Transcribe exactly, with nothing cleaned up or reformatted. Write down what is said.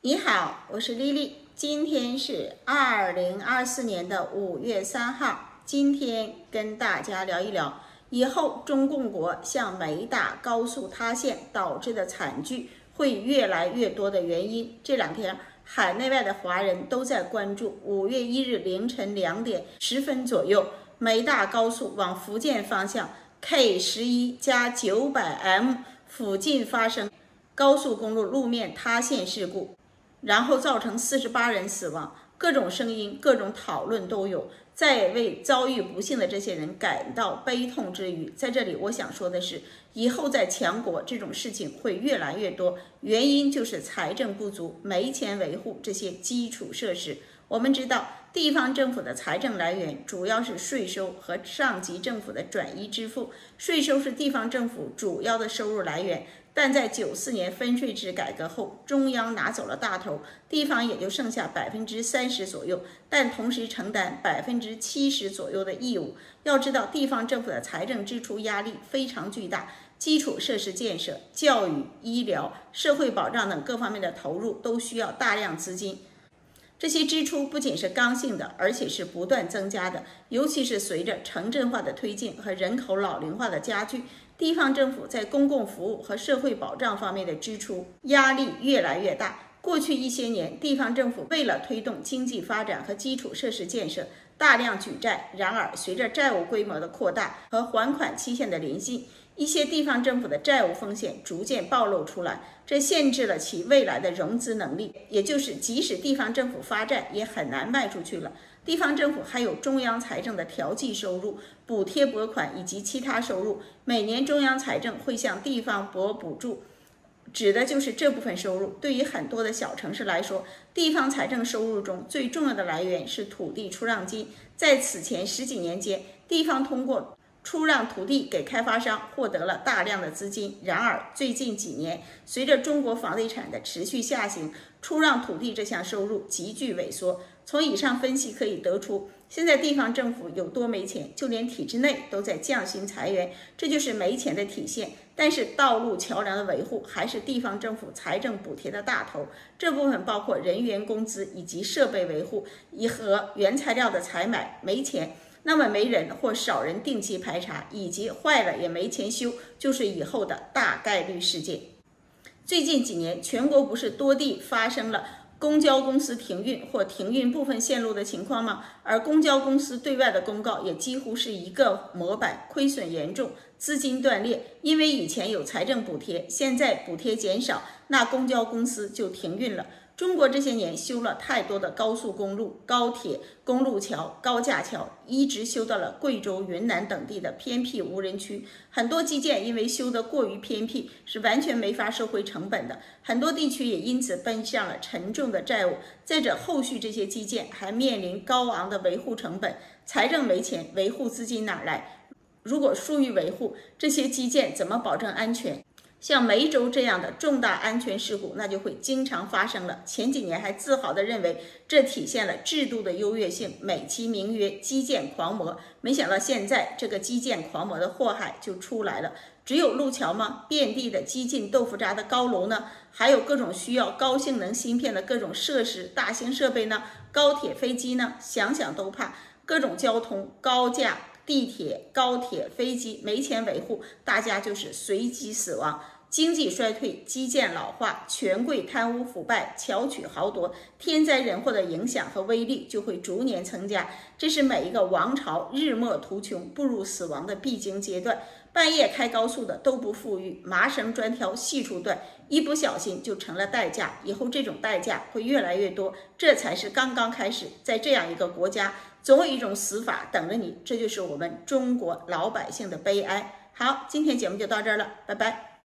你好，我是丽丽，今天是二零二四年的五月三号。今天跟大家聊一聊以后中共国向煤大高速塌陷导致的惨剧会越来越多的原因。这两天海内外的华人都在关注五月一日凌晨两点十分左右，煤大高速往福建方向 K 十一加九百 M 附近发生高速公路路面塌陷事故，然后造成四十八人死亡，各种声音、各种讨论都有，在为遭遇不幸的这些人感到悲痛之余，在这里我想说的是，以后在强国这种事情会越来越多，原因就是财政不足，没钱维护这些基础设施。我们知道，地方政府的财政来源主要是税收和上级政府的转移支付，税收是地方政府主要的收入来源。但在九四年分税制改革后，中央拿走了大头，地方也就剩下百分之三十左右，但同时承担百分之七十左右的义务。要知道，地方政府的财政支出压力非常巨大，基础设施建设、教育、医疗、社会保障等各方面的投入都需要大量资金。这些支出不仅是刚性的，而且是不断增加的，尤其是随着城镇化的推进和人口老龄化的加剧，地方政府在公共服务和社会保障方面的支出压力越来越大。过去一些年，地方政府为了推动经济发展和基础设施建设，大量举债。然而，随着债务规模的扩大和还款期限的临近，一些地方政府的债务风险逐渐暴露出来，这限制了其未来的融资能力，也就是即使地方政府发债也很难卖出去了。地方政府还有中央财政的调剂收入、补贴拨款以及其他收入，每年中央财政会向地方拨补助，指的就是这部分收入。对于很多的小城市来说，地方财政收入中最重要的来源是土地出让金。在此前十几年间，地方通过出让土地给开发商获得了大量的资金。然而最近几年，随着中国房地产的持续下行，出让土地这项收入急剧萎缩。从以上分析可以得出，现在地方政府有多没钱，就连体制内都在降薪裁员，这就是没钱的体现。但是道路桥梁的维护还是地方政府财政补贴的大头，这部分包括人员工资以及设备维护和原材料的采买。没钱，那么没人或少人定期排查，以及坏了也没钱修，就是以后的大概率事件。最近几年，全国不是多地发生了公交公司停运或停运部分线路的情况吗？而公交公司对外的公告也几乎是一个模板，亏损严重，资金断裂。因为以前有财政补贴，现在补贴减少，那公交公司就停运了。中国这些年修了太多的高速公路、高铁、公路桥、高架桥，一直修到了贵州、云南等地的偏僻无人区。很多基建因为修得过于偏僻，是完全没法收回成本的。很多地区也因此奔向了沉重的债务。再者，后续这些基建还面临高昂的维护成本，财政没钱，维护资金哪来？如果疏于维护，这些基建怎么保证安全？像梅州这样的重大安全事故，那就会经常发生了。前几年还自豪地认为这体现了制度的优越性，美其名曰基建狂魔。没想到现在这个基建狂魔的祸害就出来了。只有路桥吗？遍地的激进豆腐渣的高楼呢？还有各种需要高性能芯片的各种设施、大型设备呢？高铁、飞机呢？想想都怕。各种交通、高架、地铁、高铁、飞机没钱维护，大家就是随机死亡。经济衰退、基建老化、权贵贪污腐败、巧取豪夺，天灾人祸的影响和威力就会逐年增加。这是每一个王朝日暮途穷、步入死亡的必经阶段。半夜开高速的都不富裕，麻绳专挑细处断，一不小心就成了代价。以后这种代价会越来越多，这才是刚刚开始。在这样一个国家，总有一种死法等着你，这就是我们中国老百姓的悲哀。好，今天节目就到这儿了，拜拜。